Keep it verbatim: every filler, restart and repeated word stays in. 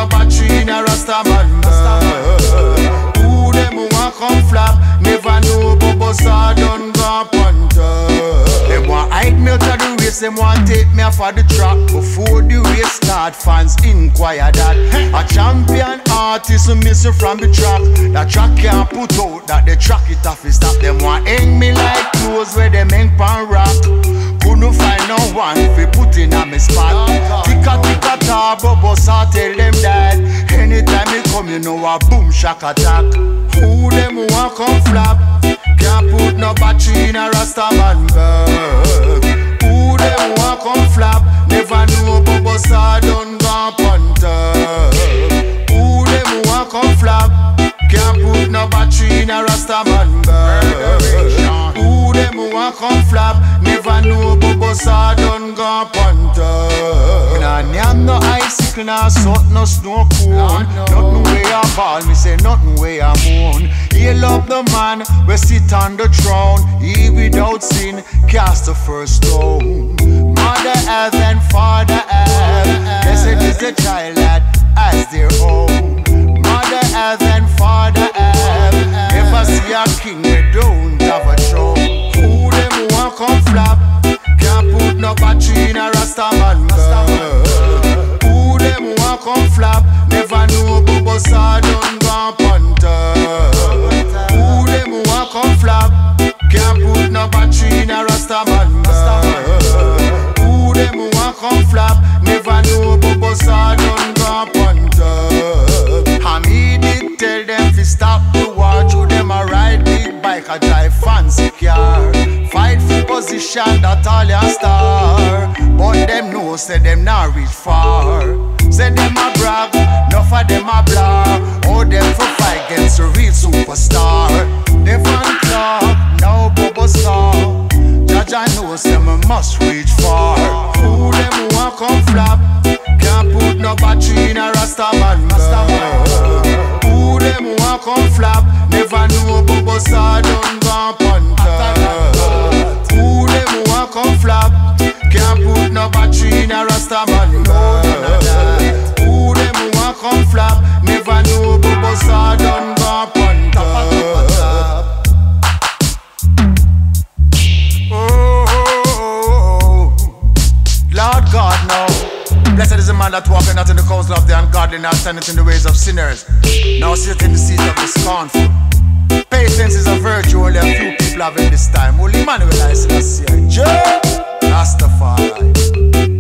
no battery in a Rasta man bird. Who them want come flap? Never know Bobo SAW done gone punter. Them want hide me out of the race, them want take me off of the track. Before the race start, fans inquire that a champion artist missing from the track. That track can't put out, that the track it off is stop. Them want hang me like clothes where them hang pan rock. Couldn't find no one fi put in a me spot. Ticka ticka ta, Bobo SAW tell them that anytime me come you know a boom shack attack. Who them want come flap? Can't put no battery in a Rasta man bird. Who them want come flap? Never know Bobo SAW done gone punter. Who them want come flap? Can't put no battery in a Rasta man bird. Who them want come flap? Never know Bobo SAW done gone punter. Nah, nyam no icicle, nah salt, no snow cone. Nothing way I ball, me say nothing way I moan. He love the man, we sit on the throne. He without sin, cast the first stone. Mother earth and father earth, blessed is the child that has their own. Mother earth and father earth, never see a king we don't have a throne. Who them want come flap? Can't put no battery in a Rasta man bird. Who them want come flap? Never know Bobo SAW done gone punter. Who them want come flap? Can't put no battery in a Rasta man bird. Who them want come flap? Never know Bobo SAW done gone punter. And he did tell them to stop the war. Through them a ride big bike, a drive fancy car. Fight for position that all your star. But them know, say them not reach far. Say them a brag, enough of them a blah. All them for fight against a real superstar. Devon Clarke, now Bobo SAW. Jaja knows them a must reach far. Who them want come flap? Can't put no battery in a Rasta man bird. Who them want come flap? Never know Bobo SAW done gone punter. Who them want come flap? Can't put no battery in a Rasta man bird. Who them want come flap? Never know Bobo SAW done gone punter. Oh, Lord God, now blessed is the man that walketh not in the counsel of the ungodly, not standeth in the ways of sinners, now sitteth in the seat of the scornful. Patience is a virtue only a few people have in this time. Only Emmanuel I see, Rastafari.